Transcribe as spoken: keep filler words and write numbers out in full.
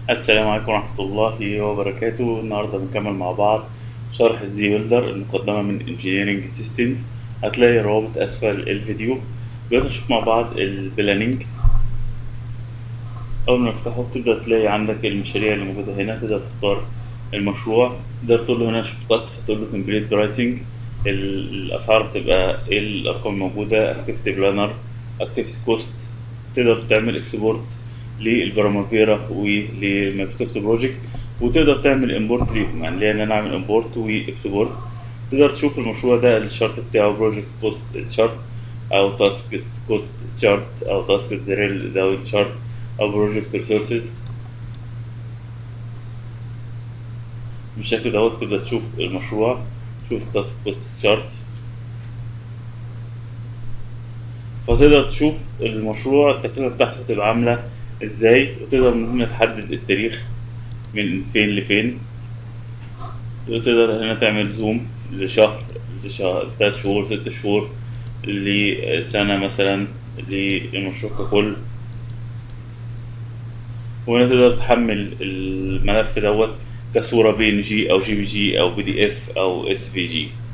السلام عليكم ورحمة الله وبركاته. النهاردة بنكمل مع بعض شرح الزي بيلدر المقدمة من انجينيرنج سيستمز. هتلاقي روابط أسفل الفيديو. دلوقتي نشوف مع بعض البلاننج. أول ما نفتحه تبدأ تلاقي عندك المشاريع اللي موجودة هنا، تقدر تختار المشروع، تقدر تقول له هنا شوف قط، فتقول له كومبليت برايسنج. الأسعار بتبقى إيه، الأرقام الموجودة، أكتيفيتي بلانر، أكتيفيتي كوست. تقدر تعمل اكسبورت للبرامافيرا ولمايكروسوفت بروجكت، وتقدر تعمل امبورت ليهم، يعني ليه ان انا اعمل امبورت واكسبورت. تقدر تشوف المشروع ده الشارت بتاعه، بروجكت كوست تشارت، او تاسك كوست تشارت، او تاسك دريل داون تشارت، او بروجكت ريسورسز. بالشكل دوت تبدأ تشوف المشروع، تشوف تاسك كوست شارت، فتقدر تشوف المشروع التكلفة بتاعته هتبقى عاملة ازاي، وتقدر من هنا تحدد التاريخ من فين لفين. تقدر هنا تعمل زوم لشهر، لشهر، تلات شهور، ست شهور، لسنة مثلا، للمشروع ككل. وهنا تقدر تحمل الملف دوت كصورة بي ان جي او جي بي جي او بي دي اف او اس في جي.